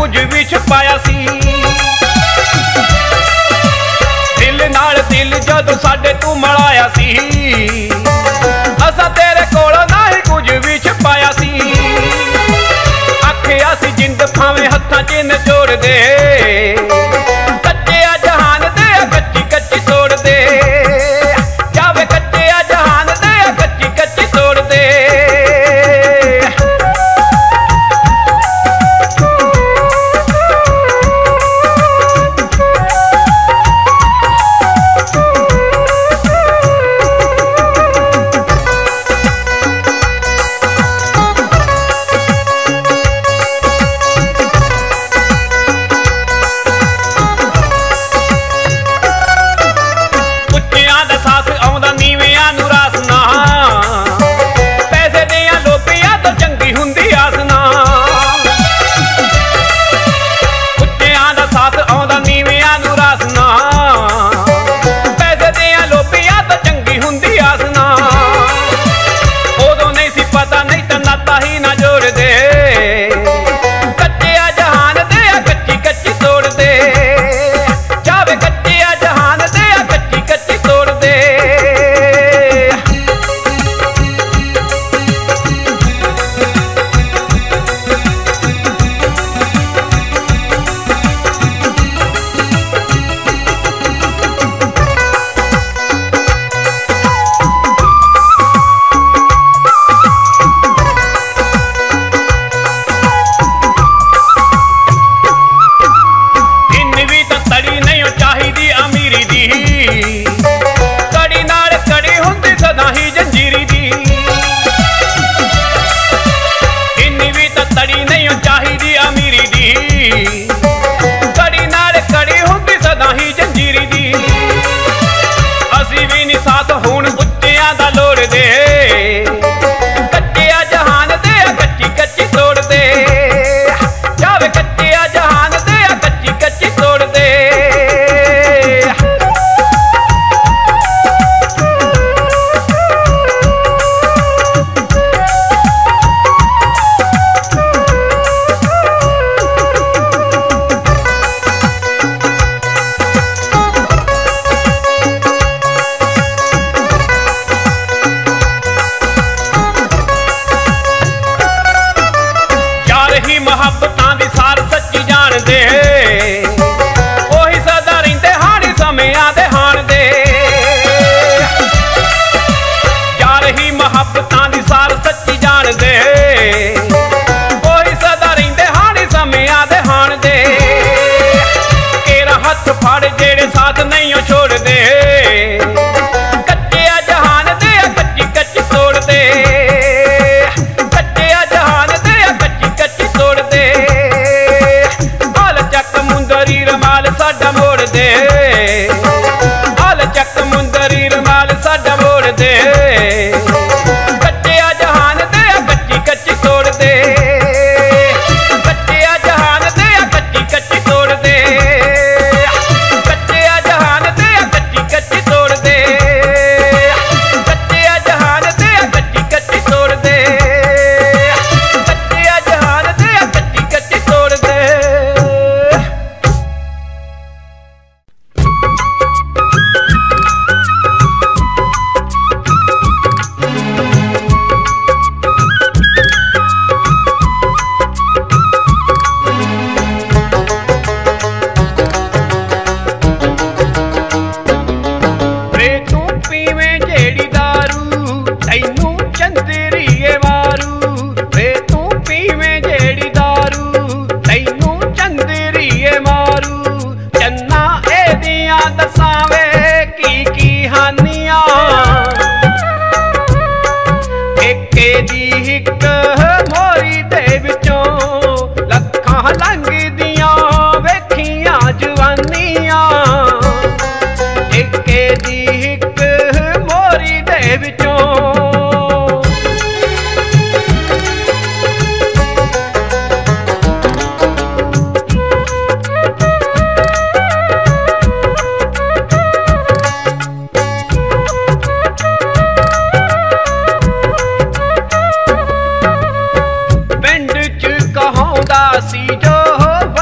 कुछ भी छुपाया सी। दिल नाल दिल जदों साडे तू मिलाया सी, असां तेरे कोलों ना ही कुछ भी छुपाया सी। आखिया सी जिंद भावें हत्थां च निचोड़ दे, कच्चे जहान दे कच्ची कच्ची तोड़ दे, जावे कच्चे जहान दे कच्ची कच्ची तोड़ दे। सी जो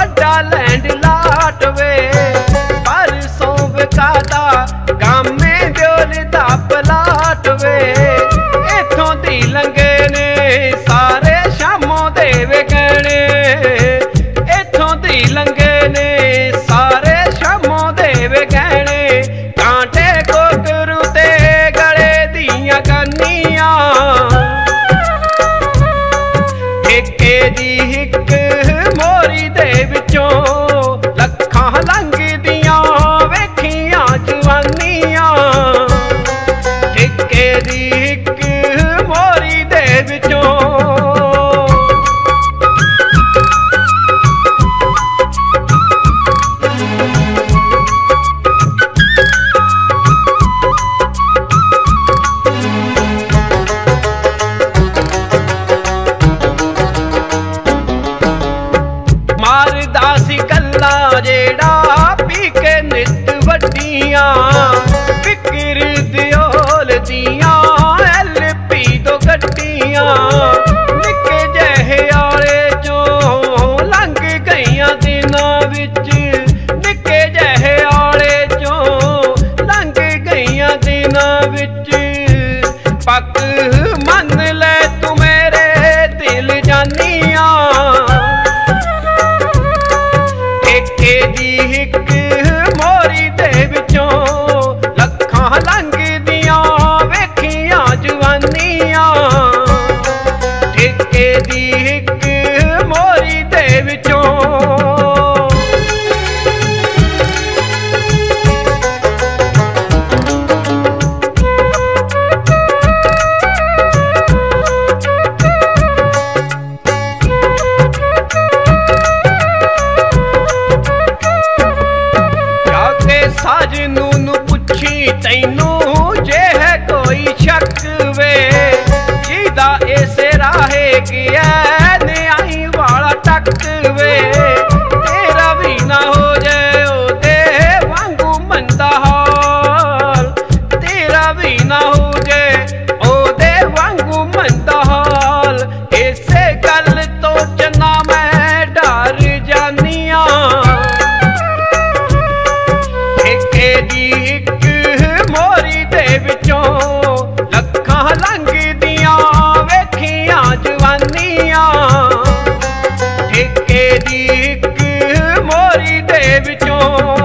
मारदा सी गल्ला जेड़ा पी के नित वड्डियां फिक्र दियोल दियां LP तो गड्डियां निक्के जहे आले चों लंघ गईयां दिनां विच निक्के जहे आले चों लंघ गईयां दिनां विच पक मन ले तू मेरे दिल जानिया ठेके दी हिक मोरी दे विचों लखां लंघदियां वेखियां जवानियां ठेके दी हिक मोरी दे विचों साजनू नू पुछी तैनू जे है कोई शक वे जिदा इस राहे गया न्याई वाला टक वे तेरा भी ना हो जाए ओदे वांगू मंदा हाल तेरा भी ना हो जाए ओदे वांगू मंदा हाल इसे गल तो जना मैं डर जानिया मोरी दे विचों लखां लंघदियां वेखियां जवानियां ठेके दी हिक मोरी दे विचों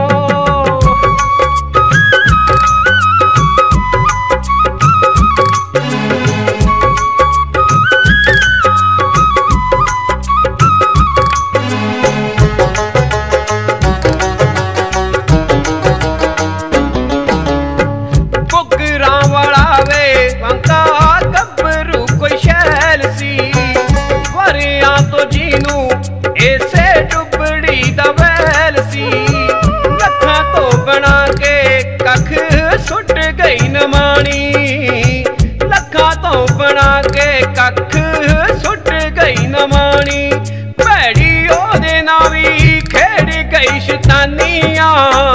इसे डुबड़ी दवैल सी लखां तो बना के कख सुट गई नमानी लखां तो बना के कख सुट गई नमानी भैड़ी ओदे नाल वी खेड़ गई शैतानियां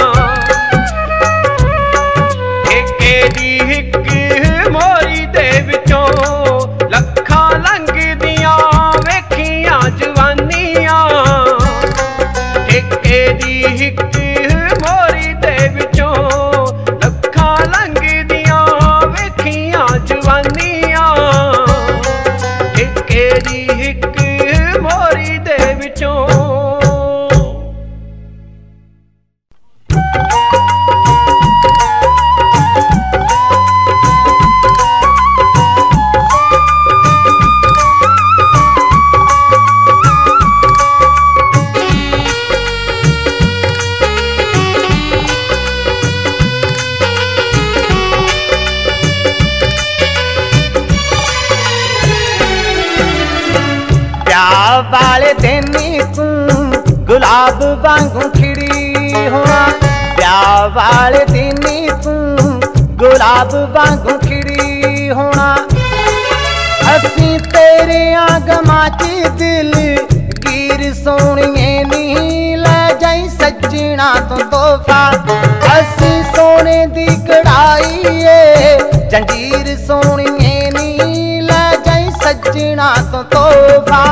ठेके दी हिक मोरी दे विचों लखां लंघदियां वेखियां जवानियां ठेके दी हिक मोरी दे विचों लखां लंघदियां वेखियां जवानियां ठेके दी हिक मोरी दे विचों वाले दिन तू गुलाब वांगू खिड़ी होना ब्याह वाले दिन तू गुलाब वांगू खिड़ी होना असी तेरे आगमा च दिल गिर सोनिए नी ले जाई सजना तो तोहफा असी सोने दी कढ़ाई जंजीर सोनिए नी ले जाई सजना तो तोहफा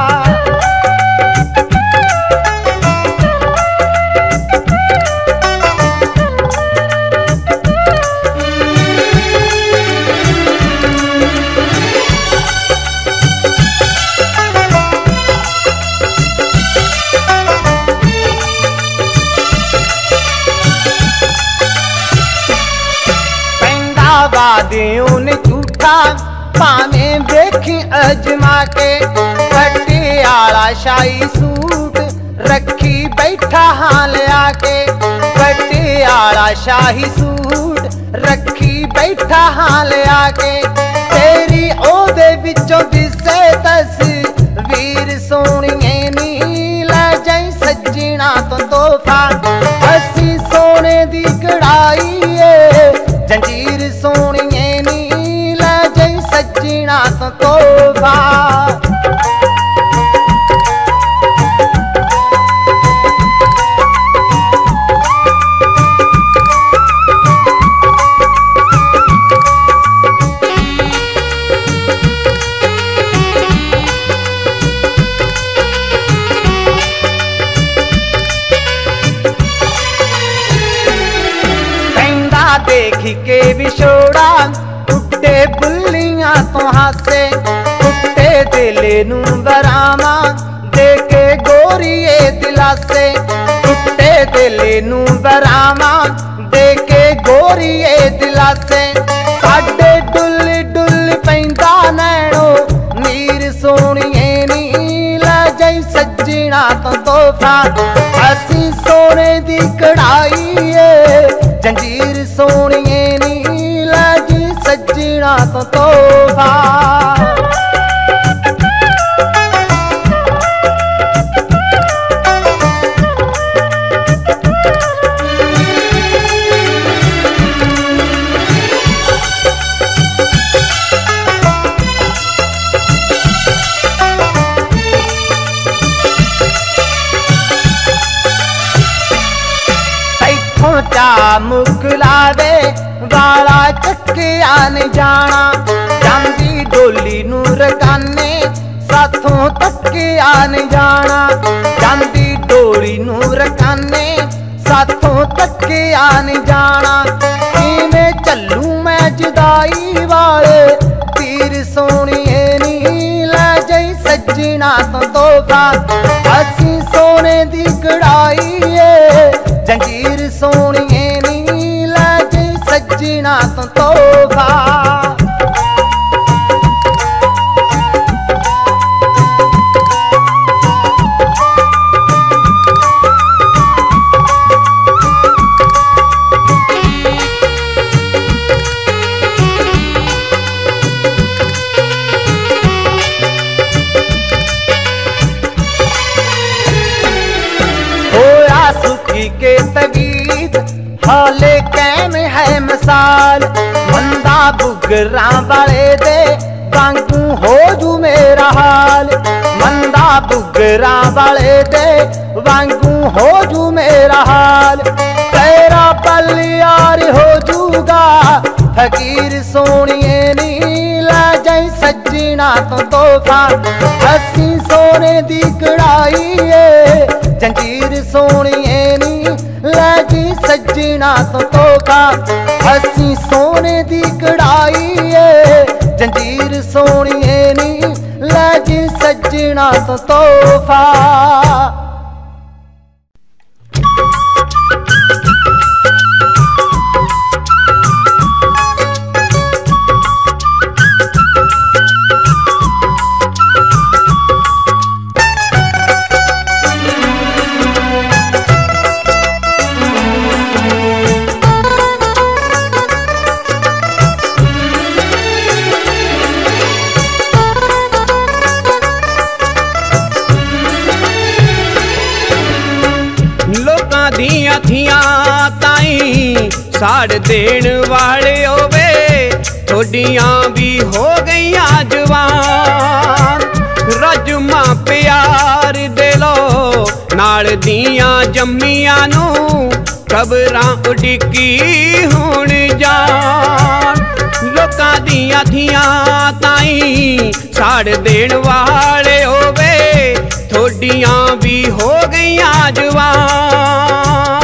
वादियों ने झूठा भावें देखी अजमा के पटियाला शाही सूट रखी बैठा हां लिया के पटियाला शाही सूट रखी बैठा हां लिया के तेरी ओदे विचों दिसे तस्वीर सोनिए नी ले जाई सजना तो तोहफा असी सोने दी कढ़ाई जंजीर सोनिए नी ले जाई सजना तो तोहफा देखी के विछोड़ा टुटे बुल्लियां तो हासे टुटे दिले नू बरामा दे के गोरीए दिलासे टुटे दिले नू बरामा दे के गोरीए दिलासे साडे डुल डुल पैंदा नैणो नीर सोनिए नी लै जाई सजना तो तोहफा असी सोने दी कढ़ाई जंजीर सोनिए नी लै जाई सजना तो तोहफा मुकलावे वाला चक्किया ने जाना जांदी डोली नू रकाने साथों तकिया ने जाना जांदी डोली नू रकाने साथों तकिया ने जाना किवें चलू मैं जुदाई वाले तीर सोनिए नी लै जाई सजना तो तोहफा असी सोने दी कढ़ाई जंजीर सोनिए नी लै जाई सजना तो तोहफा के तगीद हाले कैम है मिसाल मंदा बुगरा वाले दे वांगू हो जू मेरा हाल मंदा बुगरा वाले दे वांगू हो जू मेरा हाल तेरा पल यार हो जूगा फकीर सोनिए नी लै जाई सजना तो तोहफा हसी सोने दी कढ़ाई जंजीर सोनिए नी लै जाई सजना तो तोहफा हसी सोने दी कढ़ाई जंजीर सोनिए नी लै जाई सजना तो तोहफा साड़ देण वाले होवे थोड़ियां भी हो गईयां जवान रजमा प्यार दे लो नाल दियां जम्मियां नू कबरां उडिकी हुण जान लोकां दियां थियां ताई साड़ देण वाले होवे थोड़ियां भी हो गईयां जवान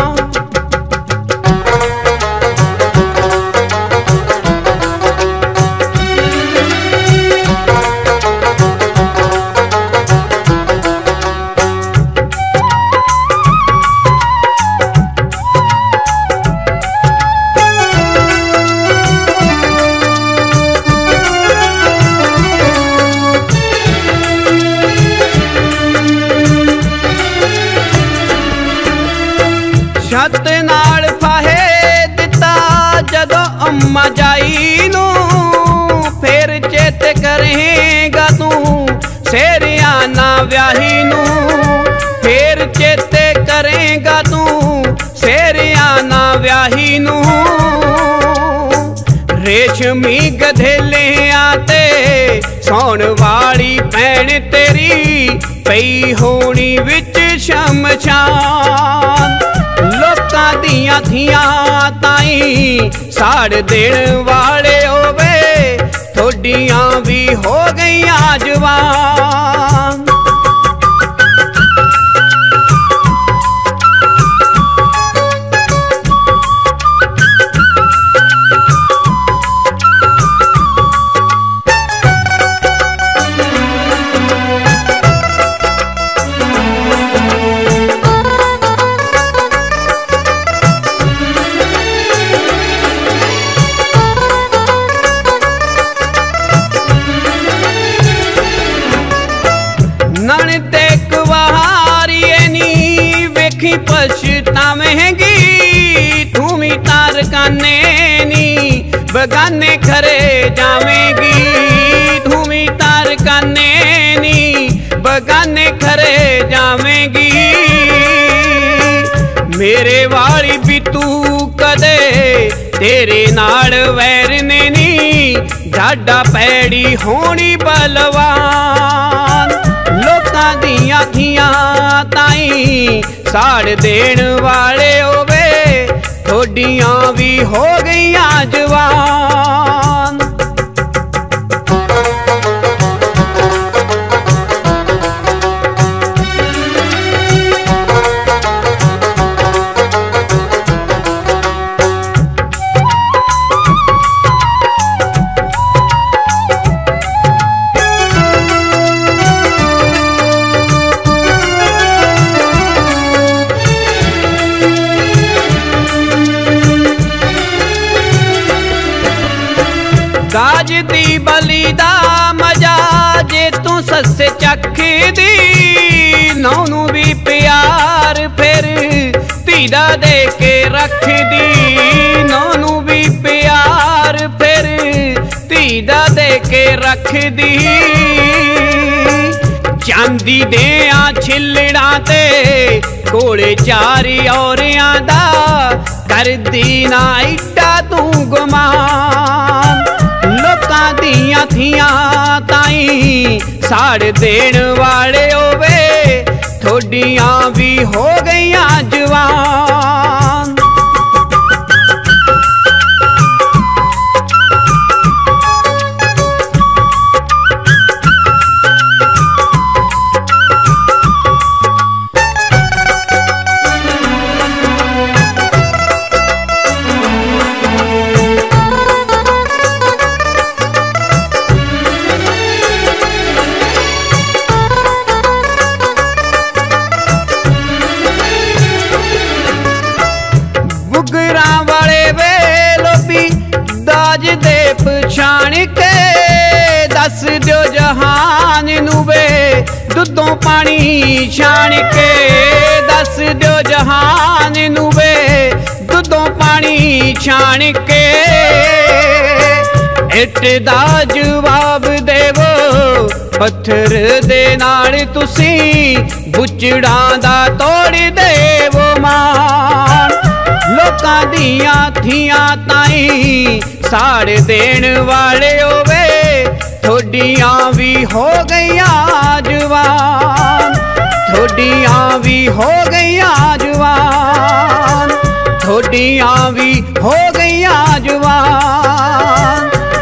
छत नाल फाहे दिता जदों अम्मा जाई नू फिर चेत करेगा तू सेरियाना व्याही नू फिर चेते करेगा तू सेरियाना व्याही नू रेशमी गधेले आते सौण वाली भैन तेरी पई होनी विच शमशान लोकां दियां थियां ताई साड़ देण वाले होवे थोड़ियां भी हो गईयां जवान देखी पछतावेंगी तू भी तार काने नी बगाने घरे जावेंगी तू भी तार काने नी बगाने घरे जावेंगी मेरे वाली भी तू कदे तेरे नाल वैर ने नी ढाडा पैड़ी होनी बलवान लोकां दियां धीआं ताईं साड़ देण वाले होवे थोड़ियां भी हो गईयां जवान। दाज दी बली दा मजा जे तू सस्से चख दी नौनू भी प्यार फिर धीरा दे के रख दी नौनू भी प्यार फिर धीरा दे के रख दी चांदी दे छिलड़ा ते कोले चारी औरियां दा कर दी ना इट्टा तू गुमान लोकां दियां थियां ताईं साड़ देण वाले होवे थोड़ियां भी हो गईयां जवान। पछाण के दस दो जहान नुवे दुधों पानी छाण के दस दो जहान नुवे दुधों पानी छाण के इट दा जवाब देवो पत्थर दे नाल तुसी बुचड़ा दा तोड़ देवो मान लोकां दियां थियां ताईं साड़ देण वाले होवे थोड़ियां भी हो गईयां जवान थोड़ियां भी हो गईयां जवान थोड़ियां भी हो गईयां जवान।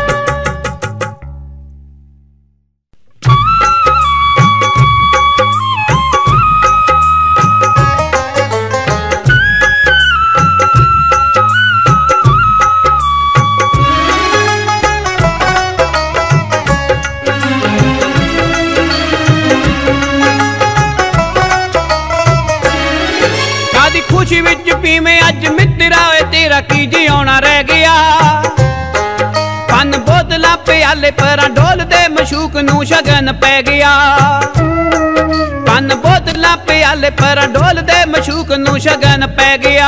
खुशी विच पीवे अज मित्रा तेरा की जियाना रह गया पन बोतला प्याले पर ढोल दे मशूक नू शगन पै गया पन बोतला प्याले पर ढोल दे मशूक नू शगन पै गया।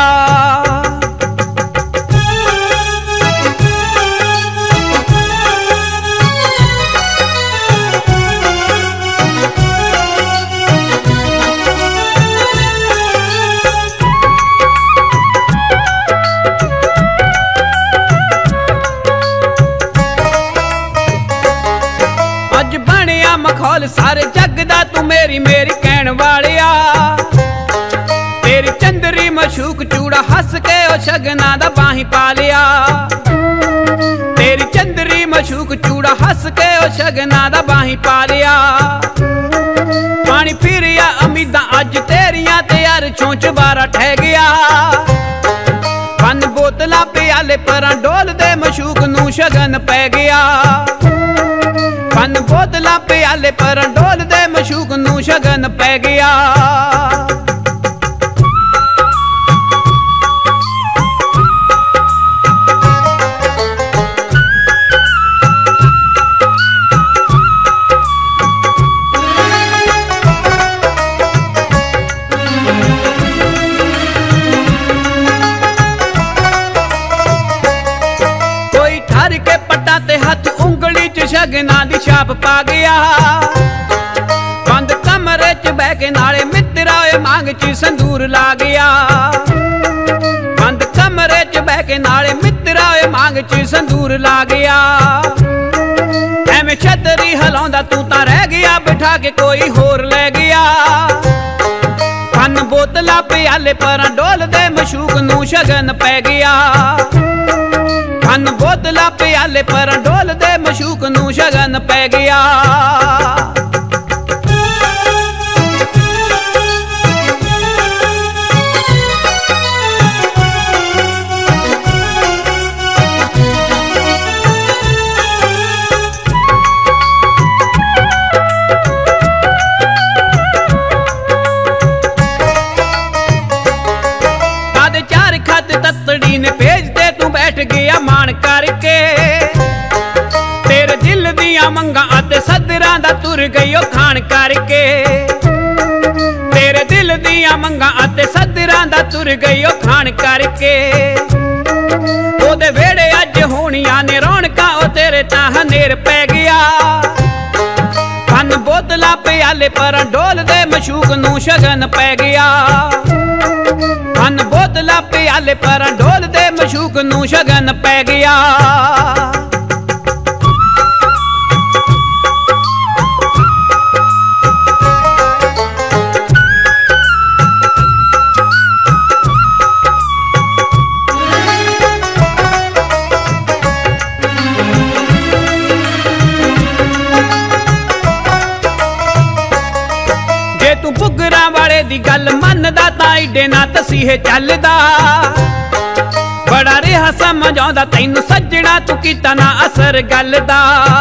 मखौल सारे जग दा तू मेरी मेरी कहण वालिया तेरी चंदरी मशूक चूड़ा हस के ओ शगना दा बाही पा लिया तेरी चंदरी मशूक चूड़ा हस के ओ शगना दा बाही पा लिया पानी फिरिया उम्मीदा अज तेरिया ते यार चोंच बारा ठह गया पन बोतला प्याले पर डोल दे मशूक नू शगन पै गया पन बोतला प्याले पर डोल दे मशूक नू शगन पै गया। टप पा गया। बंद कमरे च बह के नाले मित्रा मांग च संदूर ला गया। बंद कमरे च बह के नाले मित्रा मांग च संदूर ला गया। एवें छतरी हलाउंदा तू तां रह गया, बिठा के कोई होर ले गया। खन बोतला प्याले पर डोल दे मशूक नू शगन पै गया। खन बोतला प्याले पर डोल दे मशूक नू शगन पै गया। तत्तड़ी ने भेज दे तू बैठ गया मान करके। तेरे दिल दिया मंगा अते सदरां दा तुर गई खान करके। तेरे दिल दिया मंगा अते सदरां दा तुर गई खान करके। ओदे वेड़े अज होनियां ने रौनकां ओ तेरे तां हनेर पै गया। खन बोतला प्याले पर डोल दे मशूक नू शगन पै गया। खन बोतला प्याले पर डोल दे मशूक नू शगन पै गया। जे तू बुगरा वाले दी गल मनदा तां ईडे ना तसीहे चलदा। बड़ा रेहा समझ आउंदा तैनू सज्जणा तू कीता ना असर गल दा।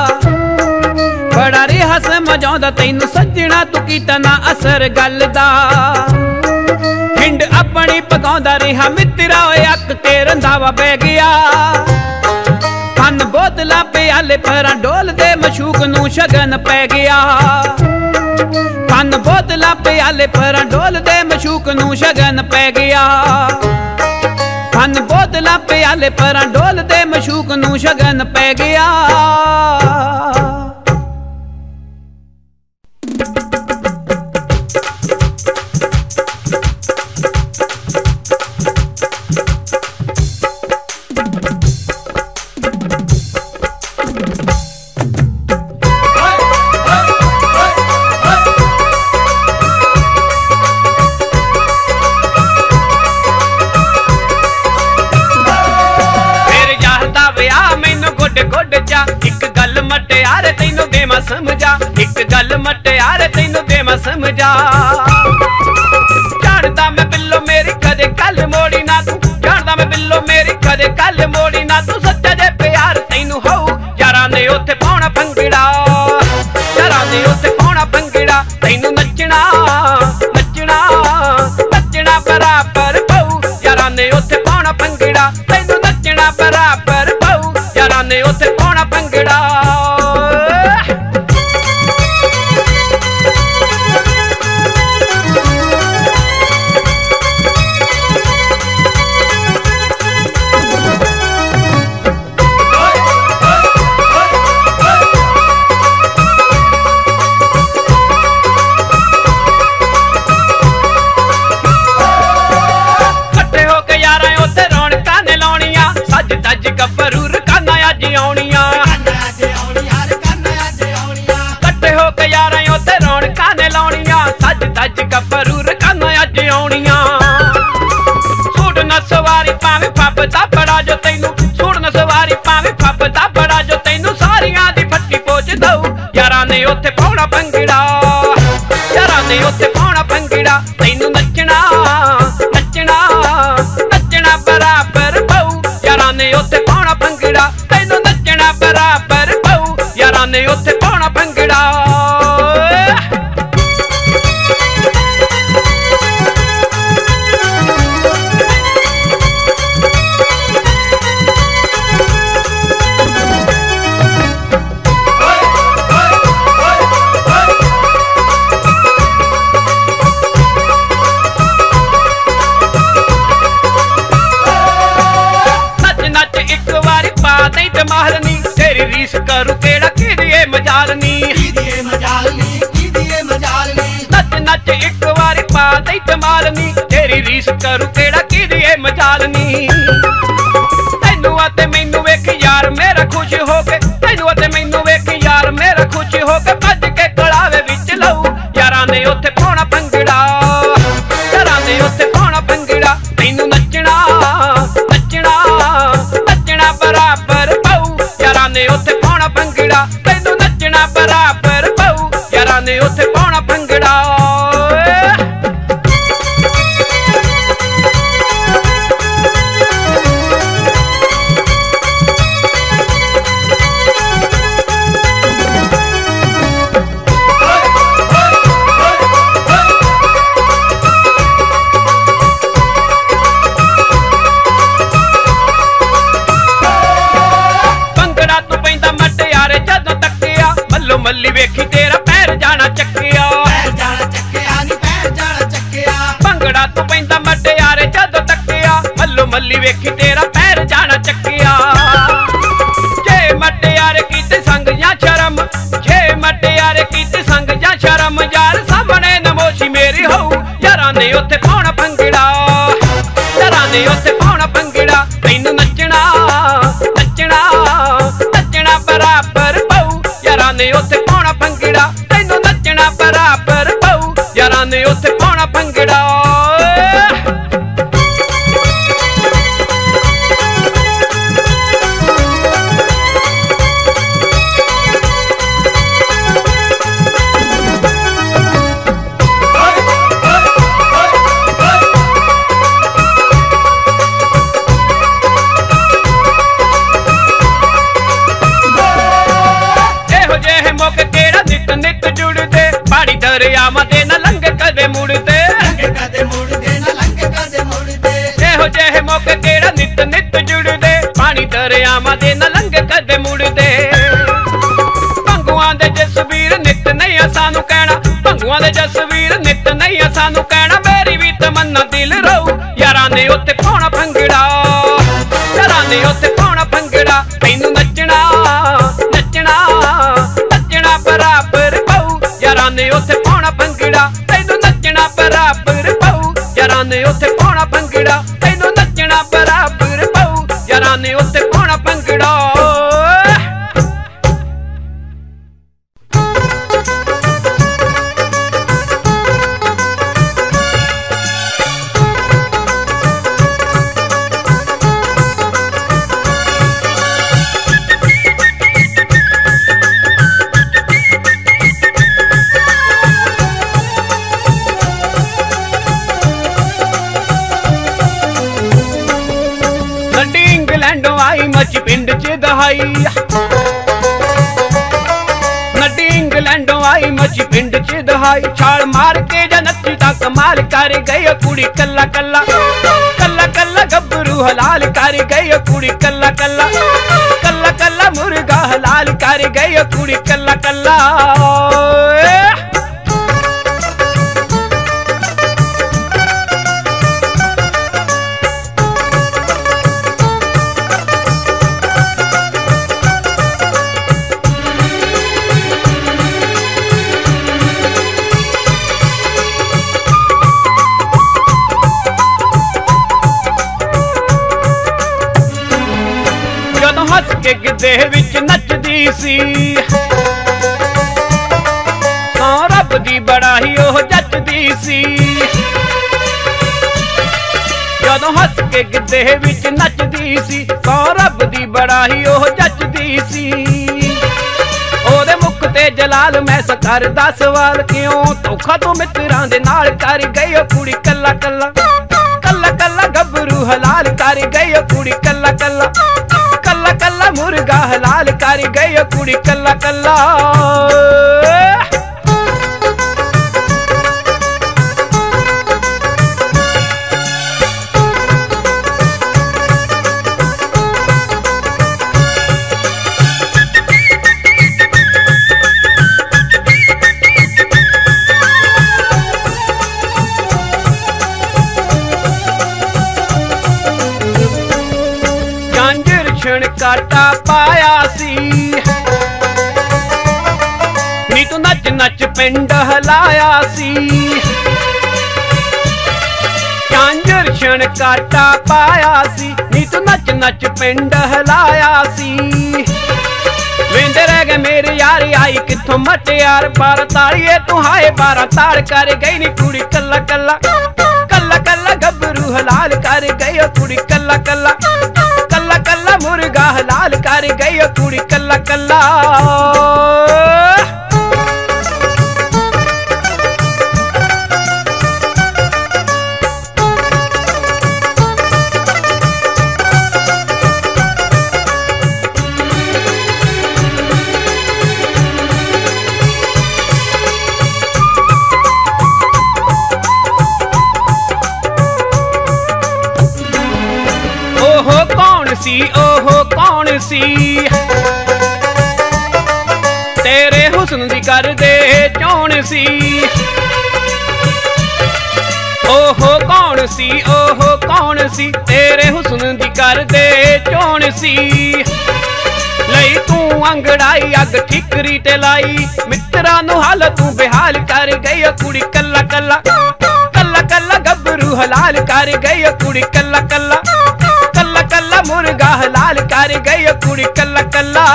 बड़ा रेहा समझ आउंदा तैनू सज्जणा तू कीता ना असर गल दा। हिंड अपनी पकाउंदा रेहा मित्रा ओए अक के रंधावा बह गया। खन बोतला प्याले पर डोल दे मशूक नू शगन पै गया। खन बोतला प्याले पर डोल दे मशूक नू शगन पै गया। खन बोतला प्याले पर डोल दे मशूक नू शगन पै गया। एक गल मटियारे तैनू देवा समझा। एक गल मटियारे तैनू देवा समझा। जानदा मैं बिल्लो मेरी कदे कल मोड़ी ना तू। जानदा मैं बिल्लो मेरी कदे कल मोड़ी ना तू। सच्चा जे प्यार तैनू होऊ यारां ने उत्थे पाउणा भंगड़ा। यारां ने उत्थे पाउणा भंगड़ा। तैनू नचना नचना नचना बराबर पऊ। यारां ने उत्थे पाउणा भंगड़ा। तैनू नचना बराबर पऊ। यारां ने उत्थे पाउणा भंगड़ा। कट्ठे होके यारां उत्थे रौनकां ने लाउणियां। सज धज गब्बरू रकाना अज आउणियां। कट्ठे होके यारां उत्थे रौनकां ने लाउणियां। सज धज गब्बरू रकाना अज आउणियां। सूट न सवारी पावे फब्बदा बड़ा जो तैनू। सूट न सवारी पावे फब्बदा बड़ा जो तैनू। सारियां दी फट्टी पोच दऊ। यारां ने उत्थे पाउणा भंगड़ा। यारां ने उत्थे पाउणा भंगड़ा। तैनू नचना नचना नचना बराबर पऊ। यारां ने उत्थे पाउणा भंगड़ा। तैनू नचना बराबर पऊ। यारां ने उत्थे पाउणा भंगड़ा। नच नच एक बारी पा दई ते मारनी। तेरी रीस करू केड़ा किरिए मजालनी। कमाल नी, तेरी रीस करू केड़ा की दिए मजाल नी। तैनू ते मैनू वेख यार मेरा खुश हो के, तैनू ते मैनू वेख यार मेरा खुश हो के, भज के कड़ावे विच लऊ यारां ने उत्थे पाउणा भंगड़ा, यारां ने उत्थे पाउणा भंगड़ा। तैनू नचना नचना नचना बराबर पाऊ, यारां ने उत्थे पाउणा भंगड़ा। तैनू नचना बराबर पाऊ, यारां ने उत्थे पाउणा भंगड़ा। मल्ली वेखी तेरा पैर जाना चक्किया, पैर जाना चक्किया नी पैर जाना चक्किया। भंगड़ा तू पैंदा मड्डे यारे जदों तक्किया, मल्लो मल्ली वेखी तेरा पैर जाना चक्किया। जे मड्डे यारे कीते संग या शर्म, जे मड्डे यारे कीते संग या शर्म, यार सामने नमोशी मेरी होऊ, यारां ने उत्थे पाउणा भंगड़ा, यारां ने उत्थे पाउणा भंगड़ा। तैनू नचना नचना नचना बराबर पाऊ, यारां ने उत्थे पाउणा भंगड़ा। तैनू नचना बराबर पाऊ, यारां ने उत्थे पाउणा भंगड़ा। दरियावां दे न लंघ कदे मुड़दे, कदे मुड़दे न लंघ कदे मुड़दे। एहो जेहे मौके केड़ा नित नित जुड़दे, पानी दरियावां दे न लंघ कदे मुड़दे। भंगुआं दे जसवीर नित नहीं सानू कहना, भंगुआं दे जसवीर नित नहीं सानू कहना, मेरी भी तमन्ना दिल रहू, यारां ने उत्थे पाउणा भंगड़ा, यारां ने उत्थे पाउणा भंगड़ा। तैनू नचना नचना नचना बराबर पाऊ, यारां ने उत्थे पाउणा भंगड़ा। तैनू नचना बराबर पाऊ, यारां ने उत्थे पाउणा भंगड़ा। तैनू नचना बराबर पाऊ, यारां ने उत्थे पाउणा भंगड़ा। मची पिंड च दहाई, नड्डी इंग्लैंडों आई मची पिंड च दहाई। छाल मार के जा नच्ची तां कमाल कर गई कुड़ी, कल्ला कल्ला कल्ला कल्ला गब्बरू हलाल कर गई कुड़ी, कल्ला कल्ला कल्ला कल्ला मुर्गा हलाल कर गई कुड़ी, कल्ला कल्ला। हस के गिद्धे विच नचदी सी, हाँ रब दी बड़ाई ओह जचदी सी। जदों हस के गिद्धे विच नचदी सी, हाँ रब दी बड़ाई ओह जचदी सी। ओदे मुख ते जलाल मैं करदा सवाल, क्यों धोखा तू मित्रां दे नाल कर गई कुड़ी, कल्ला कल्ला कल्ला कल्ला गब्बरू हलाल कर गई कुड़ी, कल्ला कल्ला कल्ला कल्ला मुर्गा हलाल कर गई कुड़ी, कल्ला कल्ला। काटा पाया सी, नी तू नच नच पिंड हलाया सी। नचण काटा पाया सी नी तू नच नच पिंड हिलाया सी वेंदे रह गए मेरे यार आई किथों मटियार 12 ताड़िए तू हाए 12 ताड़ कर गई नी कुड़ी कल्ला कल्ला कल्ला कल्ला गबरू हलाल कर गई ओ कुड़ी कल्ला कल्ला कल्ला कल्ला मुर्गा हलाल कर गई ओ कुड़ी कल्ला कल्ला ओहो कौन सी तेरे हुस्न दी कर दे चौन सी ओहो कौन सी तेरे हुस्न दी कर दे चौन सी लई तू अंगड़ाई अग ठिकरी ते लाई मित्रा नु हाल तू बेहाल कर गई कुड़ी कल्ला कल्ला कल्ला कल्ला गबरू हलाल कर गई कुड़ी कल्ला कल्ला कल्ला कल्ला मुर्गा हलाल कर गई कुड़ी कल्ला कल्ला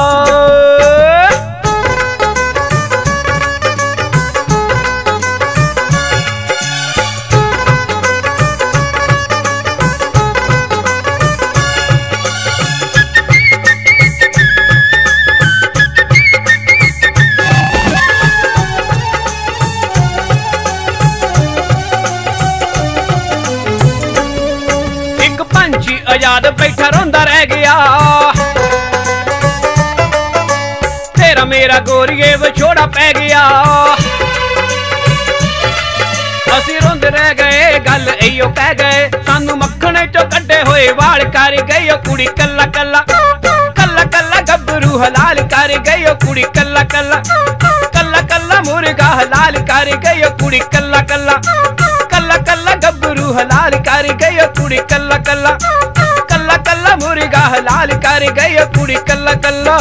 आजाद बैठा रोंदा रह गया तेरा मेरा गोरिए विछोड़ा पै गया असी रोंदे रह गए गल इयो कह गए सानू मक्खन चो कड्डे होए वाल कर गई कुड़ी कल्ला कल्ला कल्ला कल्ला गबरू हलाल कर गई कुड़ी कल्ला कल्ला कल्ला कल्ला मुर्गा हलाल कर गई कुड़ी कल्ला कल्ला कल्ला कल्ला गबरू हलाल कर गई कुड़ी कल्ला कल्ला कल्ला कल्ला मुर्गा हलाल कर गई कुड़ी कल्ला कल्ला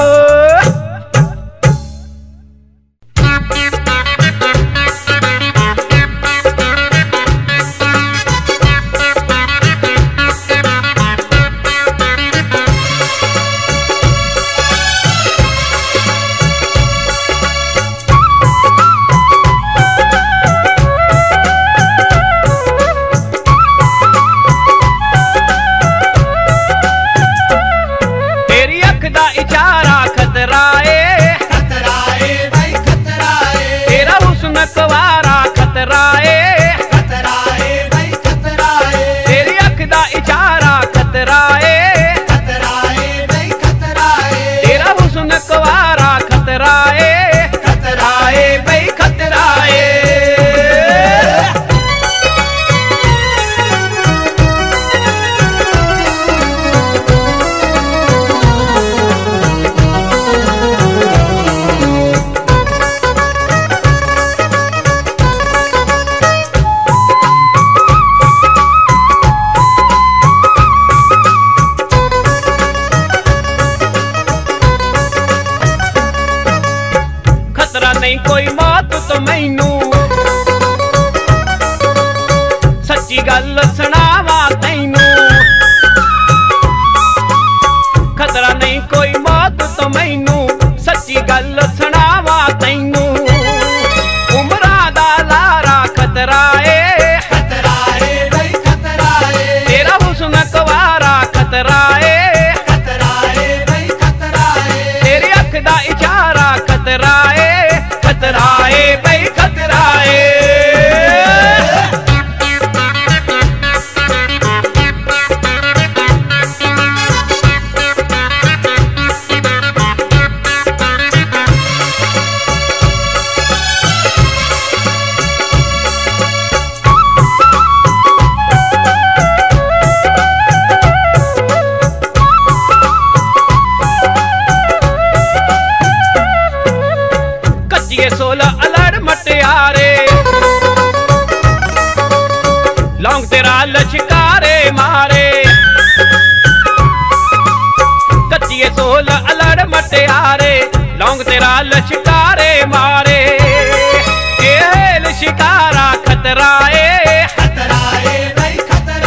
कोई मौत तो मैनू सच्ची गल सुनावा तैनू खतरा नहीं कोई मौत तो मैनू सच्ची गल सुनावा तैनू उमरा दा लारा खतरा ए तेरा हुस्न कवारा खतरा ए तेरी अख दा इशारा खतरा ए खतराए भाई खतराए लौंग तेरा लश्कारे मारे कच्चिए सोल अलड़ मटियारे लौंग तेरा लश्कारे मारे शिकारा खतराए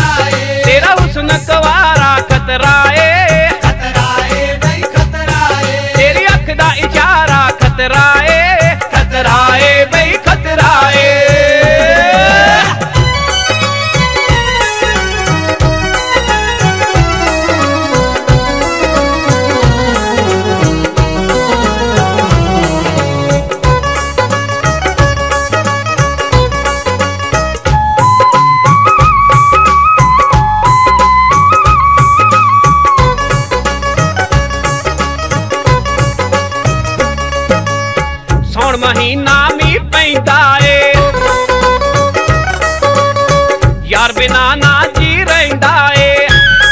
महीना मी पैंदा ए यार बिना ना जी रहिंदा ए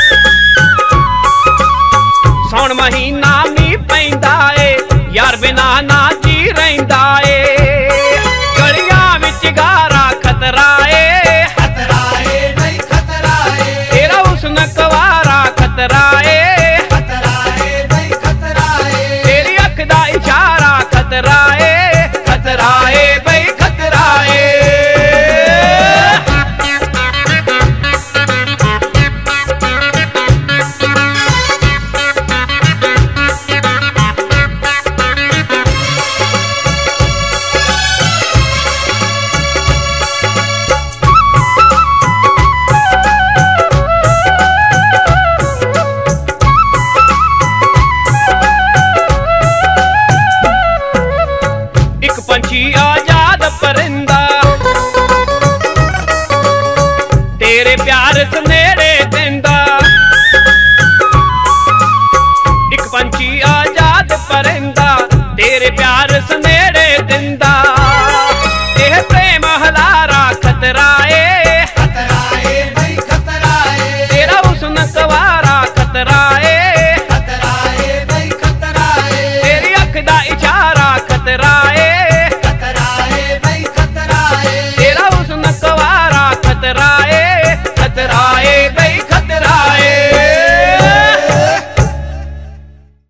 सौण महीना मी पैंदा ए यार बिना ना जी रहिंदा ए गलियां विच गारा खतरा ए नहीं खतरा है तेरा हुस्न कवारा खतरा ए नहीं खतरा है तेरी अख दा इशारा खतरा ए बई खतरा ए एक पंछी आजाद परिंदा तेरे प्यार स्नेह